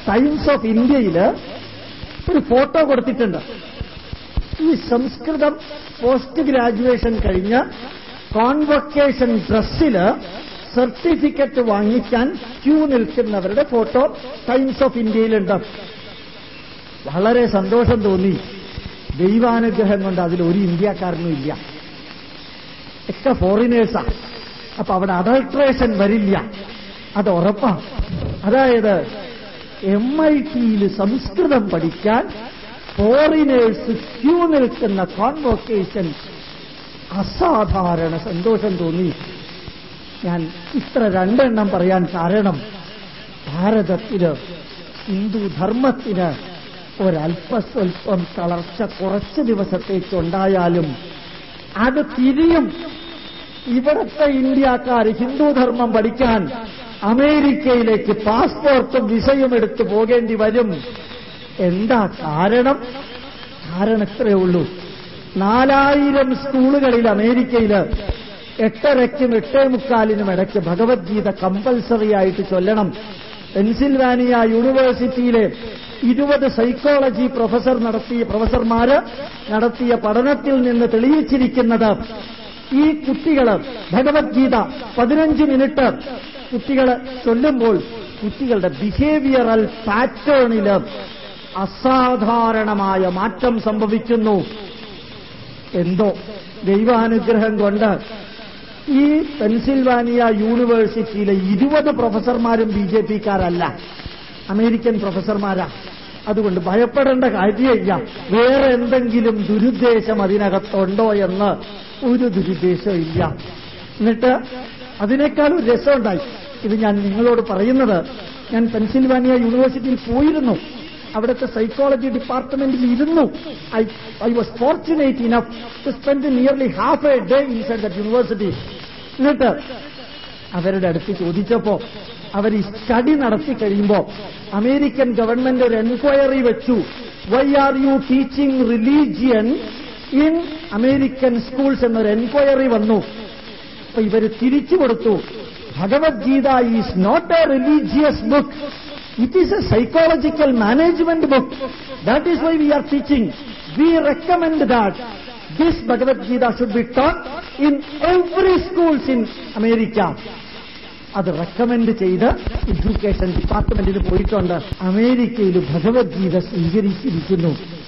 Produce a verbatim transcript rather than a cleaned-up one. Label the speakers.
Speaker 1: Times of ഇന്ത്യയിൽ ഒരു photo കൊടുത്തിട്ടുണ്ട്. ഈ സംസ്കൃതം പോസ്റ്റ് ഗ്രാജുവേഷൻ കഴിഞ്ഞ് കോൺവൊക്കേഷൻ ഡ്രസ്സില് സർട്ടിഫിക്കറ്റ് വാങ്ങിക്കാൻ ക്യൂ നിൽക്കുന്നവരുടെ ഫോട്ടോ ടൈംസ് ഓഫ് ഇന്ത്യയിലുണ്ട്. വളരെ സന്തോഷം തോന്നി. ദൈവാനുഗ്രഹം കൊണ്ട് അതിൽ ഒരു ഇന്ത്യക്കാരനും ഇല്ല, ഒക്കെ ഫോറിനേഴ്സാ. അപ്പൊ അവിടെ അഡൾട്രേഷൻ വരില്ല, അത് ഉറപ്പാണ്. അതായത് എം ഐ ടിയിൽ സംസ്കൃതം പഠിക്കാൻ ഫോറിനേഴ്സ് ക്യൂ നിൽക്കുന്ന കോൺവൊക്കേഷൻ അസാധാരണ സന്തോഷം തോന്നി. ഞാൻ ഇത്ര രണ്ടെണ്ണം പറയാൻ കാരണം ഭാരതത്തിന് ഹിന്ദു ധർമ്മത്തിന് ഒരല്പസ്വല്പം തളർച്ച കുറച്ച് ദിവസത്തേക്കുണ്ടായാലും അത് തിരിയും. ഇവിടുത്തെ ഇന്ത്യക്കാർ ഹിന്ദുധർമ്മം പഠിക്കാൻ അമേരിക്കയിലേക്ക് പാസ്പോർട്ടും വിസയും എടുത്തു പോകേണ്ടി വരും. എന്താ കാരണം? കാരണം ഇത്രയേ ഉള്ളൂ. നാലായിരം സ്കൂളുകളിൽ അമേരിക്കയില് എട്ടരയ്ക്കും എട്ടേ മുക്കാലിനും ഇടയ്ക്ക് ഭഗവത്ഗീത കമ്പൽസറി ആയിട്ട് ചൊല്ലണം. പെൻസിൽവാനിയ യൂണിവേഴ്സിറ്റിയിലെ ഇരുപത് സൈക്കോളജി പ്രൊഫസർ നടത്തിയ പ്രൊഫസർമാര് നടത്തിയ പഠനത്തിൽ നിന്ന് തെളിയിച്ചിരിക്കുന്നത് ഈ കുട്ടികള് ഭഗവത്ഗീത പതിനഞ്ച് മിനിറ്റ് കുട്ടികള് ചൊല്ലുമ്പോൾ കുട്ടികളുടെ ബിഹേവിയറൽ പാറ്റേണില് അസാധാരണമായ മാറ്റം സംഭവിക്കുന്നു. എന്തോ ദൈവാനുഗ്രഹം കൊണ്ട് ഈ പെൻസിൽവാനിയ യൂണിവേഴ്സിറ്റിയിലെ ഇരുപത് പ്രൊഫസർമാരും ബി ജെ പിക്കാരല്ല, അമേരിക്കൻ പ്രൊഫസർമാരാ. അതുകൊണ്ട് ഭയപ്പെടേണ്ട കാര്യമില്ല. വേറെ എന്തെങ്കിലും ദുരുദ്ദേശം അതിനകത്തുണ്ടോ എന്ന് ഒരു ദുരുദ്ദേശവും ഇല്ല. എന്നിട്ട് അതിനേക്കാൾ ഒരു രസമുണ്ടായി. ഇത് ഞാൻ നിങ്ങളോട് പറയുന്നത്, ഞാൻ പെൻസിൽവാനിയ യൂണിവേഴ്സിറ്റിയിൽ പോയിരുന്നു, അവിടുത്തെ സൈക്കോളജി ഡിപ്പാർട്ട്മെന്റിൽ ഇരുന്നു. I I was fortunate enough to spend nearly half a day inside that university. എന്നിട്ട് അവരുടെ അടുത്ത് ചോദിച്ചപ്പോ അവർ ഈ സ്റ്റഡി നടത്തി കഴിയുമ്പോ അമേരിക്കൻ ഗവൺമെന്റ് ഒരു എൻക്വയറി വെച്ചു. Why are you teaching religion in American schools എന്നൊരു എൻക്വയറി വന്നു. അപ്പൊ ഇവര് തിരിച്ചു കൊടുത്തു, Bhagavad Gita is not a religious book, it is a psychological management book. That is why we are teaching. We recommend that this Bhagavad Gita should be taught in every schools in America. അത് recommend ചെയ്ത് education ഡിപ്പാർട്ട്മെന്റിന് പോയിട്ടുണ്ട്. അമേരിക്കയിൽ ഭഗവത്ഗീത സ്വീകരിച്ചിരിക്കുന്നു.